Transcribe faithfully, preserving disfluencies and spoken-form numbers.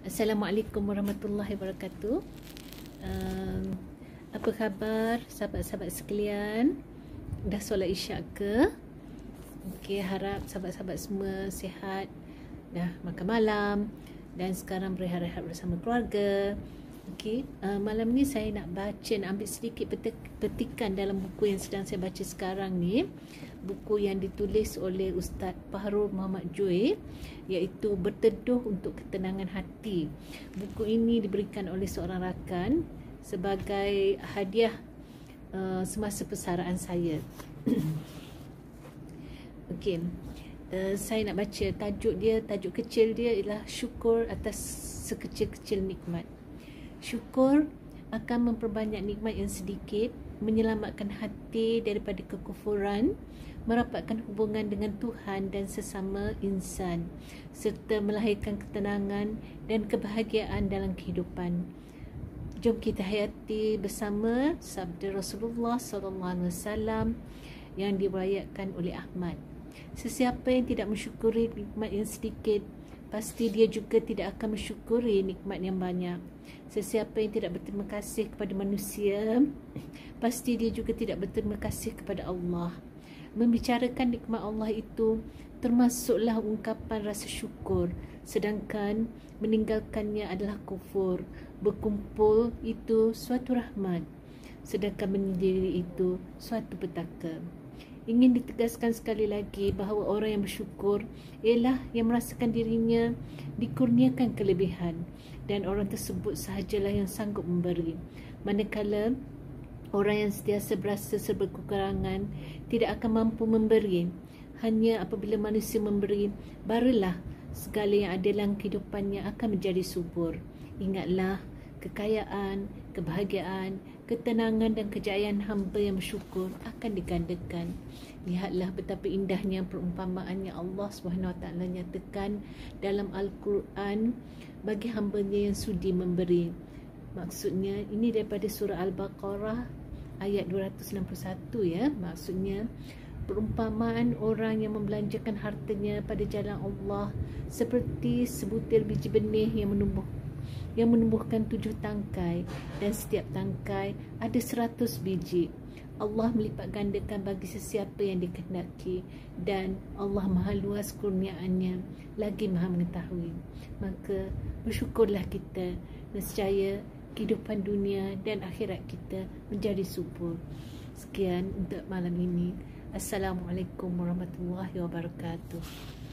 Assalamualaikum warahmatullahi wabarakatuh. Um, apa khabar sahabat-sahabat sekalian? Dah solat isyak ke? Okey, harap sahabat-sahabat semua sihat, dah makan malam dan sekarang berehat-rehat bersama keluarga. Okey, uh, malam ni saya nak baca, nak ambil sedikit petikan dalam buku yang sedang saya baca sekarang ni. Buku yang ditulis oleh Ustaz Fahrul Muhammad Joy, iaitu Berteduh untuk Ketenangan Hati. Buku ini diberikan oleh seorang rakan sebagai hadiah uh, semasa persaraan saya. Okey, uh, saya nak baca tajuk dia, tajuk kecil dia ialah Syukur atas sekecil-kecil nikmat. Syukur akan memperbanyak nikmat yang sedikit, menyelamatkan hati daripada kekufuran, merapatkan hubungan dengan Tuhan dan sesama insan, serta melahirkan ketenangan dan kebahagiaan dalam kehidupan. Jom kita hayati bersama sabda Rasulullah sallallahu alaihi wasallam yang diriwayatkan oleh Ahmad. Sesiapa yang tidak mensyukuri nikmat yang sedikit, pasti dia juga tidak akan mensyukuri nikmat yang banyak. Sesiapa yang tidak berterima kasih kepada manusia, pasti dia juga tidak berterima kasih kepada Allah. Membicarakan nikmat Allah itu termasuklah ungkapan rasa syukur, sedangkan meninggalkannya adalah kufur. Berkumpul itu suatu rahmat, sedangkan menyendiri itu suatu petaka. Ingin ditegaskan sekali lagi bahawa orang yang bersyukur ialah yang merasakan dirinya dikurniakan kelebihan, dan orang tersebut sahajalah yang sanggup memberi. Manakala orang yang sentiasa berasa serba kekurangan tidak akan mampu memberi. Hanya apabila manusia memberi, barulah segala yang ada dalam kehidupannya akan menjadi subur. Ingatlah, kekayaan, kebahagiaan, ketenangan dan kejayaan hamba yang bersyukur akan digandakan. Lihatlah betapa indahnya perumpamaan yang Allah subhanahu wa taala nyatakan dalam Al-Quran bagi hambanya yang sudi memberi. Maksudnya ini daripada surah Al-Baqarah ayat dua ratus enam puluh satu ya. Maksudnya perumpamaan orang yang membelanjakan hartanya pada jalan Allah seperti sebutir biji benih yang menumbuh yang menumbuhkan tujuh tangkai, dan setiap tangkai ada seratus biji. Allah melipat gandakan bagi sesiapa yang dikehendaki, dan Allah maha luas kurniaannya, lagi maha mengetahui. Maka bersyukurlah kita, nescaya kehidupan dunia dan akhirat kita menjadi subur. Sekian untuk malam ini. Assalamualaikum warahmatullahi wabarakatuh.